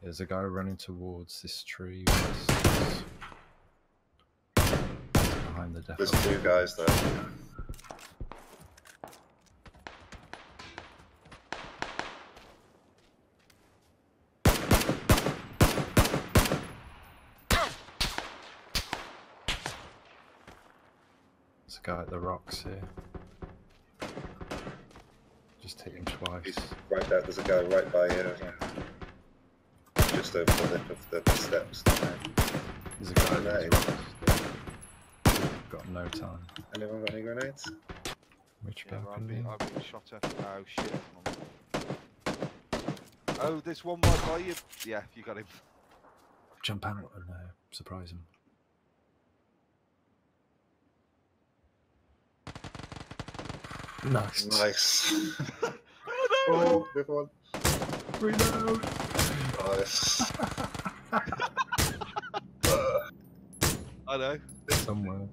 There's a guy running towards this tree. Behind the depot. There's two guys there. There's a guy at the rocks here. Just hit him twice. He's right there. There's a guy right by you. Just over the lip of the steps. There's a guy there. Got no time. Anyone got any grenades? Which Yeah, balcony? I've been shot at. Oh shit. Oh, there's one right by you. Yeah, you got him. Jump out and surprise him. Nice. Nice. Oh no! Oh, good one. Reload! Nice. I know. Somewhere.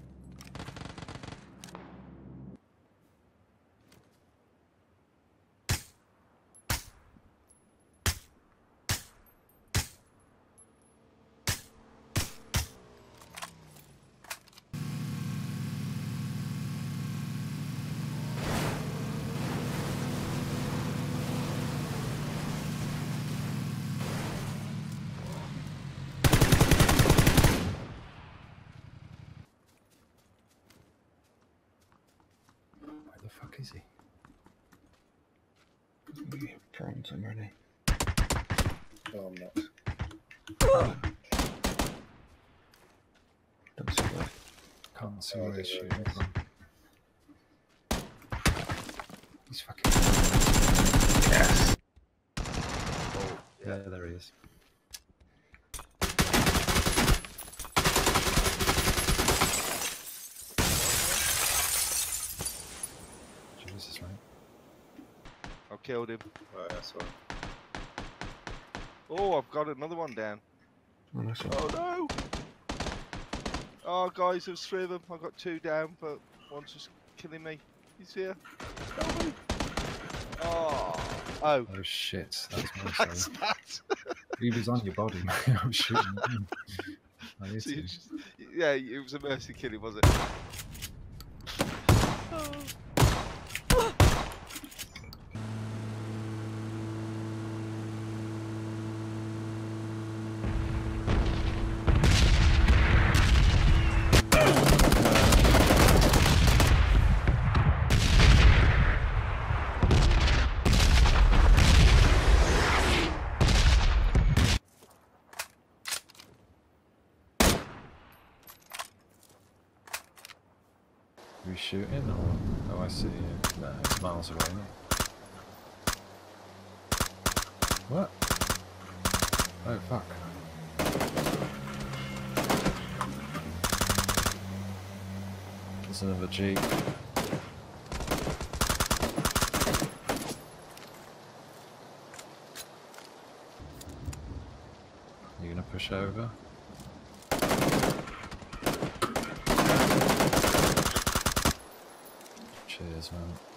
Where the fuck is he? Prawns, I'm ready. No, I'm not. Don't see where. Can't see where he's shooting from. He's fucking. Yes! Oh, Yeah, there he is. Jesus, mate. I killed him. Right, that's one. Oh, I've got another one down. Oh, nice one. Oh no! Oh guys, there's three of them. I got two down, but one's just killing me. He's here. Help me! Oh. Oh. Oh shit, that was my That's mistake. that. He was on your body, mate. I was shooting at him. I hit So you him. just, yeah, it was a mercy killing, was it? Oh. Are we shooting or? Oh, I see you. No, it's miles away, isn't it? What? Oh, fuck. There's another Jeep. You gonna push over? Cheers, man.